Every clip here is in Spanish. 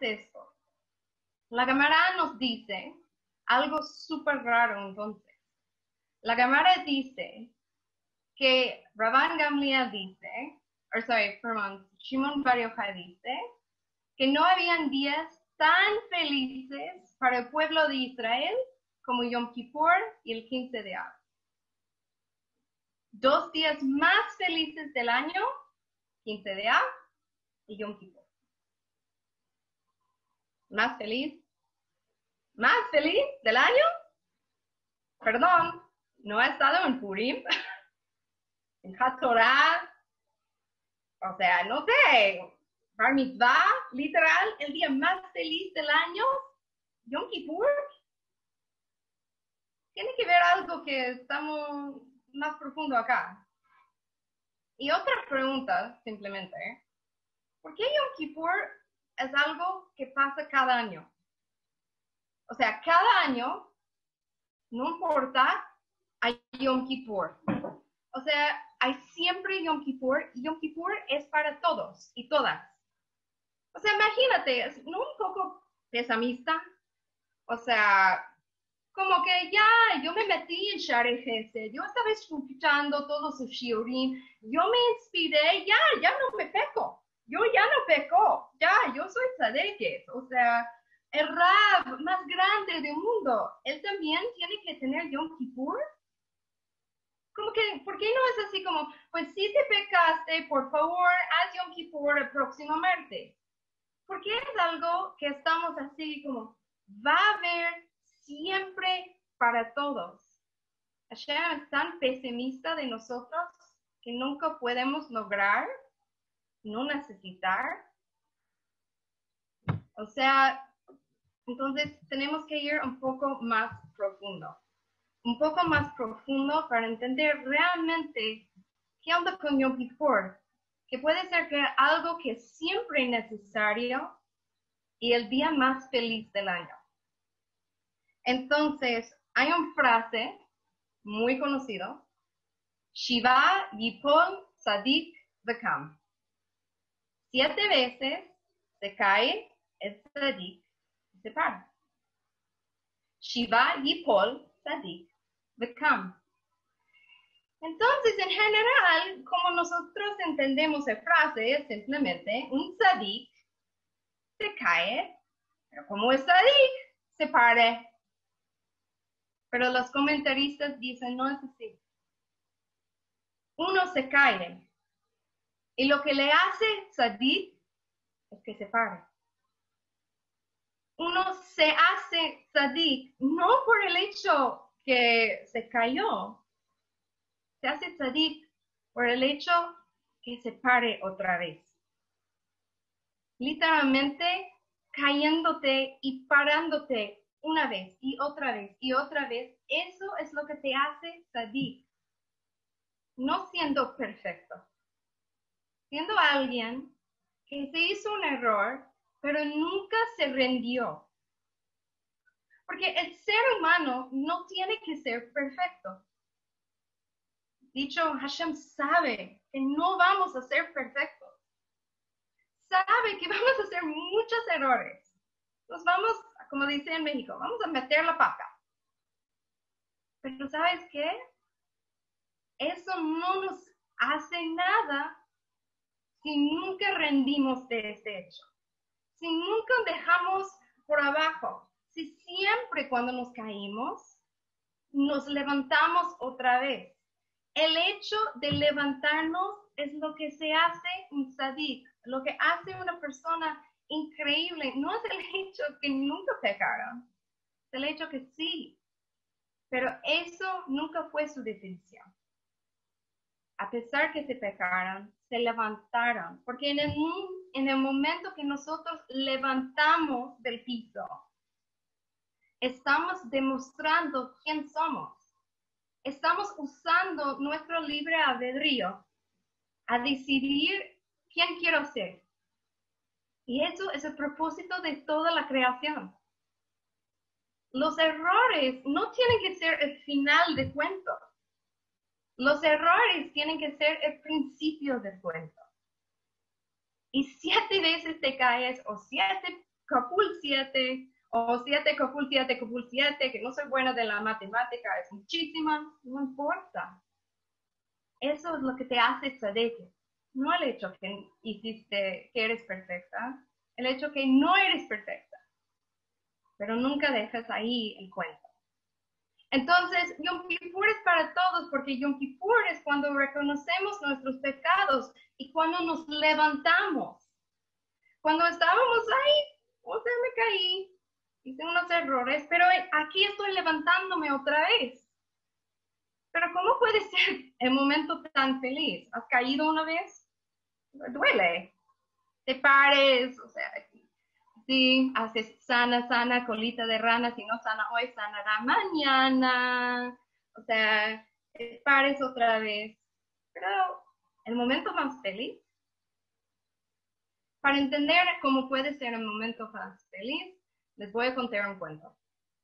esto? La Gemara nos dice algo súper raro entonces. La Gemara dice que Rabban Gamliel dice, Shimon Bar Yochai dice, que no habían días tan felices para el pueblo de Israel como Yom Kippur y el 15 de Av. 2 días más felices del año, 15 de Av y Yom Kippur. ¿Más feliz del año? Perdón, no he estado en Purim, en HaTorah, o sea, no sé, Bar Mitzvah, literal, el día más feliz del año, Yom Kippur. Tiene que ver algo que estamos más profundo acá. Y otra pregunta, simplemente, ¿por qué Yom Kippur es algo que pasa cada año? O sea, cada año, no importa, hay Yom Kippur. O sea, hay siempre Yom Kippur, y Yom Kippur es para todos y todas. O sea, imagínate, ¿es no un poco pesimista? O sea, como que ya, yo me metí en Share Chesed, yo estaba escuchando todos sus shiurim, yo me inspiré, ya no me peco, yo ya no peco, ya, yo soy tzadeket, o sea, el Rab más grande del mundo, él también tiene que tener Yom Kippur. Como que, ¿por qué no es así como, pues si te pecaste, por favor, haz Yom Kippur el próximo martes? Porque es algo que estamos así como, va a haber siempre para todos. Hashem es tan pesimista de nosotros que nunca podemos lograr no necesitar. O sea, entonces tenemos que ir un poco más profundo. Un poco más profundo para entender realmente qué onda con Yom Kippur. Que puede ser que algo que es siempre necesario y el día más feliz del año. Entonces, hay una frase muy conocida, Shiva Yipol Tzadik Vekam. 7 veces se cae el Tzadik y se para. Shiva Yipol Tzadik Vekam. Entonces, en general, como nosotros entendemos la frase, es simplemente un Tzadik se cae, pero como es Tzadik, se para. Pero los comentaristas dicen, no es así. Uno se cae. Y lo que le hace Tzadik es que se pare. Uno se hace Tzadik no por el hecho que se cayó. Se hace Tzadik por el hecho que se pare otra vez. Literalmente cayéndote y parándote una vez y otra vez y otra vez, eso es lo que te hace tzadik. No siendo perfecto. Siendo alguien que se hizo un error, pero nunca se rindió. Porque el ser humano no tiene que ser perfecto. Dicho, Hashem sabe que no vamos a ser perfectos. Sabe que vamos a hacer muchos errores. Nos vamos, como dice en México, vamos a meter la pata. Pero ¿sabes qué? Eso no nos hace nada si nunca rendimos de este hecho. Si nunca dejamos por abajo. Si siempre cuando nos caímos, nos levantamos otra vez. El hecho de levantarnos es lo que se hace un tzadik, lo que hace una persona increíble. No es el hecho que nunca pecaron, es el hecho que sí, pero eso nunca fue su definición. A pesar que se pecaron, se levantaron, porque en el momento que nosotros levantamos del piso, estamos demostrando quién somos. Estamos usando nuestro libre albedrío a decidir quién quiero ser. Y eso es el propósito de toda la creación. Los errores no tienen que ser el final del cuento. Los errores tienen que ser el principio del cuento. Y 7 veces te caes o 7 Capul 7 o 7 Capul 7 Capul 7, que no soy buena de la matemática, es muchísima, no importa. Eso es lo que te hace tzadeke. No el hecho que hiciste, que eres perfecta, el hecho que no eres perfecta. Pero nunca dejas ahí el cuento. Entonces, Yom Kippur es para todos, porque Yom Kippur es cuando reconocemos nuestros pecados y cuando nos levantamos. Cuando estábamos ahí, o sea, me caí, hice unos errores, pero aquí estoy levantándome otra vez. Pero ¿cómo puede ser el momento tan feliz? ¿Has caído una vez? Duele. Te pares, o sea, sí, haces sana, colita de rana, si no sana hoy, sanará mañana. O sea, te pares otra vez. Pero el momento más feliz, para entender cómo puede ser el momento más feliz, les voy a contar un cuento.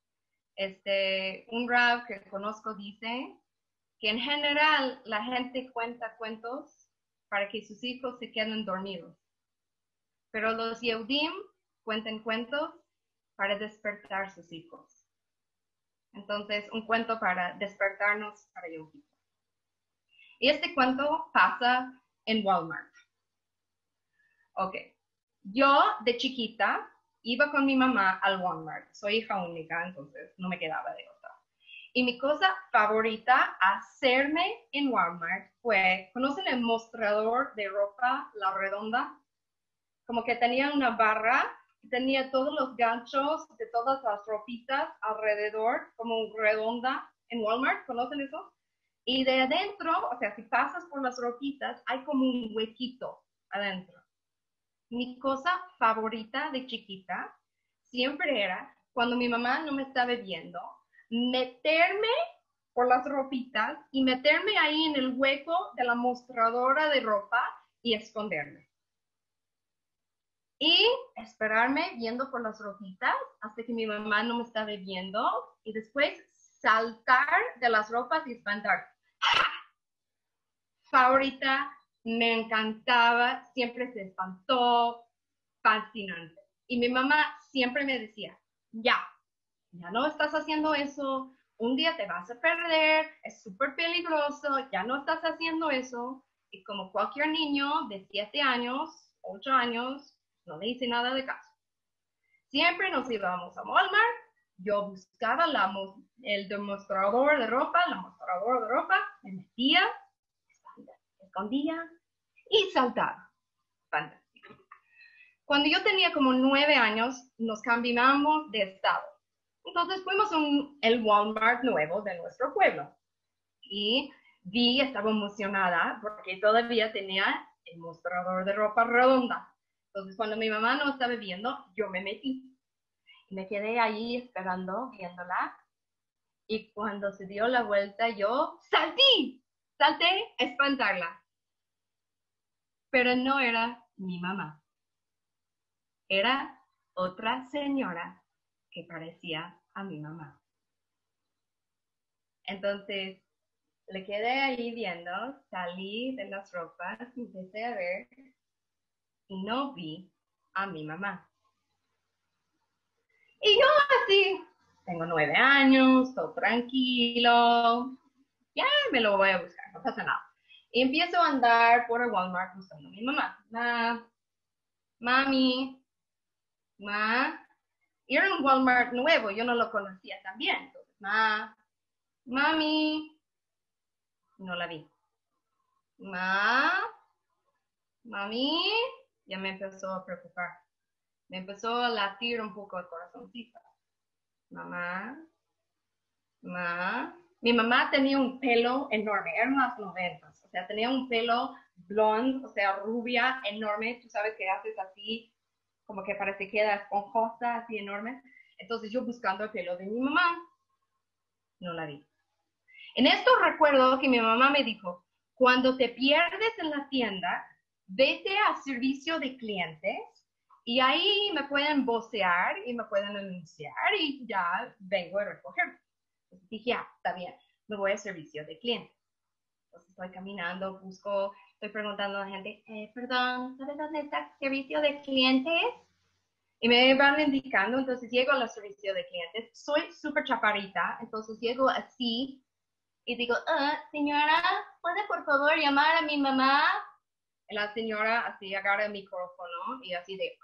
Un rab que conozco dice que en general la gente cuenta cuentos para que sus hijos se queden dormidos. Pero los Yehudim cuentan cuentos para despertar sus hijos. Entonces, un cuento para despertarnos para Yom Kippur. Y este cuento pasa en Walmart. Ok. Yo, de chiquita, iba con mi mamá al Walmart. Soy hija única, entonces no me quedaba de otra. Y mi cosa favorita hacerme en Walmart fue, ¿conocen el mostrador de ropa, la redonda? Como que tenía una barra, tenía todos los ganchos de todas las ropitas alrededor, como redonda en Walmart, ¿conocen eso? Y de adentro, o sea, si pasas por las ropitas, hay como un huequito adentro. Mi cosa favorita de chiquita siempre era, cuando mi mamá no me estaba viendo, meterme por las ropitas y meterme ahí en el hueco de la mostradora de ropa y esconderme. Y esperarme viendo por las ropitas hasta que mi mamá no me estaba viendo y después saltar de las ropas y espantar. Favorita, me encantaba, siempre se espantó, fascinante. Y mi mamá siempre me decía, ya no estás haciendo eso, un día te vas a perder, es súper peligroso, ya no estás haciendo eso. Y como cualquier niño de 7 años, 8 años, no le hice nada de caso. Siempre nos íbamos a Walmart, yo buscaba el demostrador de ropa, me metía, escondía y saltaba. Fantástico. Cuando yo tenía como 9 años, nos cambiamos de estado. Entonces fuimos a el Walmart nuevo de nuestro pueblo. Y estaba emocionada porque todavía tenía el mostrador de ropa redonda. Entonces cuando mi mamá no estaba viendo, yo me metí. Y me quedé ahí esperando, viéndola. Y cuando se dio la vuelta, yo salté a espantarla. Pero no era mi mamá. Era otra señora que parecía a mi mamá. Entonces, le quedé ahí viendo, salí de las ropas, empecé a ver y no vi a mi mamá. Y yo así, tengo 9 años, todo tranquilo, ya me lo voy a buscar, no pasa nada. Y empiezo a andar por el Walmart buscando a mi mamá. Mami, y era un Walmart nuevo, yo no lo conocía tan bien. Entonces, mami, no la vi. Mami, ya me empezó a preocupar. Me empezó a latir un poco el corazoncito. Mamá. Mi mamá tenía un pelo enorme, eran las 90s, o sea, tenía un pelo blond, o sea, rubia, enorme, tú sabes que haces así, como que parece que queda esponjosa, así enorme. Entonces yo buscando el pelo de mi mamá, no la vi. En esto recuerdo que mi mamá me dijo, cuando te pierdes en la tienda, vete a servicio de clientes y ahí me pueden vocear y me pueden anunciar y ya vengo a recoger. Entonces dije, está bien, me voy a servicio de clientes. Entonces estoy caminando, estoy preguntando a la gente, perdón, ¿sabes dónde está servicio de clientes? Y me van indicando, entonces llego al servicio de clientes. Soy súper chaparrita, entonces llego así y digo, señora, ¿puede por favor llamar a mi mamá? Y la señora así agarra el micrófono y así de,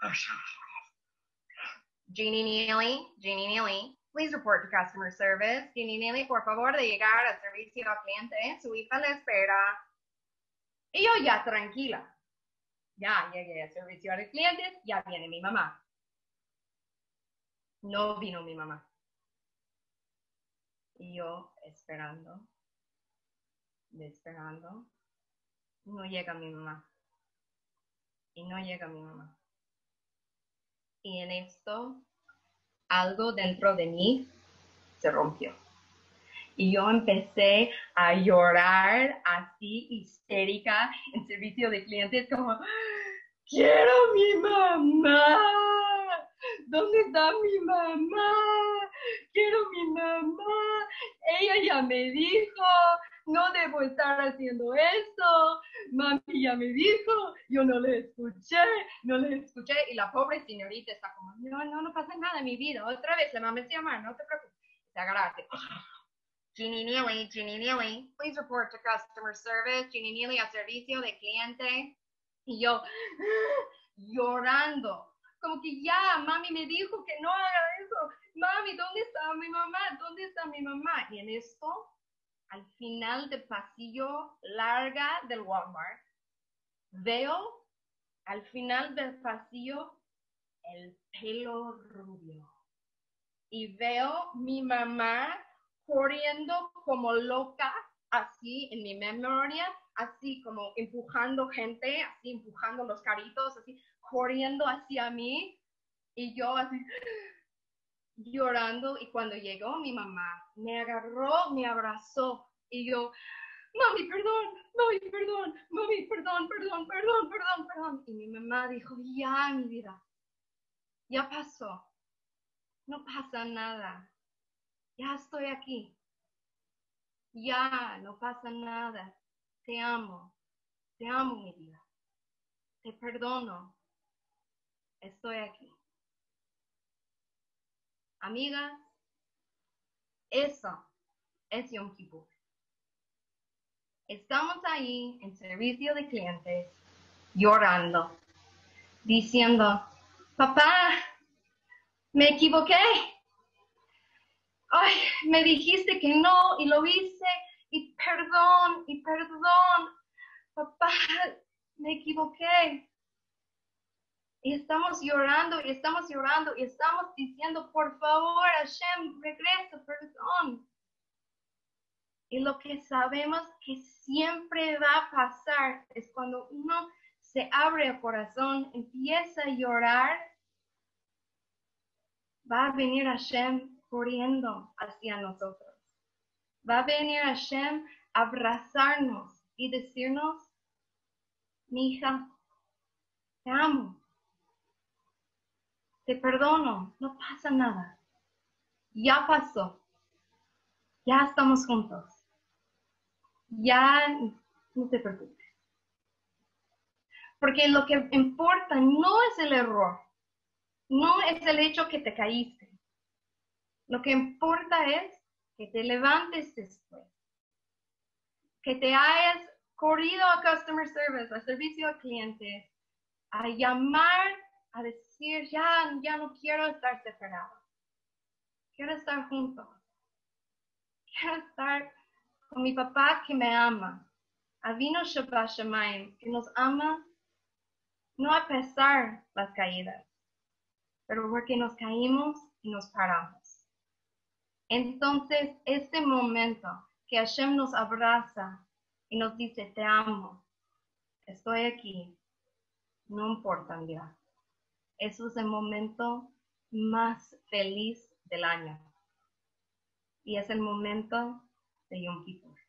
Jeannie Neely, please report to customer service. Jeannie Neely, por favor, de llegar al servicio al cliente, su hija le espera. Y yo ya tranquila. Ya llegué al servicio al cliente, ya viene mi mamá. No vino mi mamá. Y yo esperando. No llega mi mamá. Y no llega mi mamá. Y en esto, algo dentro de mí se rompió. Y yo empecé a llorar así histérica en servicio de clientes como, quiero mi mamá. ¿Dónde está mi mamá? Quiero mi mamá. Ella ya me dijo, no debo estar haciendo esto. Mami ya me dijo, yo no le escuché. Y la pobre señorita está como, no pasa nada en mi vida. Otra vez la mamá se llama, no te preocupes. Se agarra. Jeannie Neely, please report to customer service. Jeannie Neely a servicio de cliente. Y yo llorando, como que ya, mami me dijo que no haga eso. Mami, ¿dónde está mi mamá? ¿Dónde está mi mamá? Y en esto, al final del pasillo larga del Walmart, veo al final del pasillo el pelo rubio. Y veo mi mamá corriendo como loca, así en mi memoria, así como empujando gente, así empujando los carritos, así corriendo hacia mí. Y yo así llorando. Y cuando llegó mi mamá, me agarró, me abrazó. Y yo, mami, perdón. Y mi mamá dijo, ya, mi vida, ya pasó. No pasa nada. Ya estoy aquí. Ya, no pasa nada. Te amo, mi vida. Te perdono. Estoy aquí. Amigas, eso es Yom Kippur. Estamos ahí en servicio de clientes, llorando, diciendo, papá, me equivoqué. Ay, me dijiste que no y lo hice y perdón. Papá, me equivoqué. Y estamos llorando y estamos diciendo, por favor, Hashem, regresa, perdón. Y lo que sabemos que siempre va a pasar es cuando uno se abre el corazón, empieza a llorar, va a venir Hashem corriendo hacia nosotros. Va a venir Hashem a abrazarnos y decirnos, mi hija, te amo. Te perdono, no pasa nada. Ya pasó. Ya estamos juntos. Ya no te preocupes. Porque lo que importa no es el error. No es el hecho que te caíste. Lo que importa es que te levantes después. Que te hayas corrido a customer service, a servicio al cliente, a llamar, a decir, ya no quiero estar separado. Quiero estar juntos. Quiero estar con mi papá que me ama. Avinu Shabbat Shamayim, que nos ama no a pesar las caídas, pero porque nos caímos y nos paramos. Entonces, este momento que Hashem nos abraza y nos dice, te amo, estoy aquí, no importa ya. Eso es el momento más feliz del año. Y es el momento de Yom Kippur.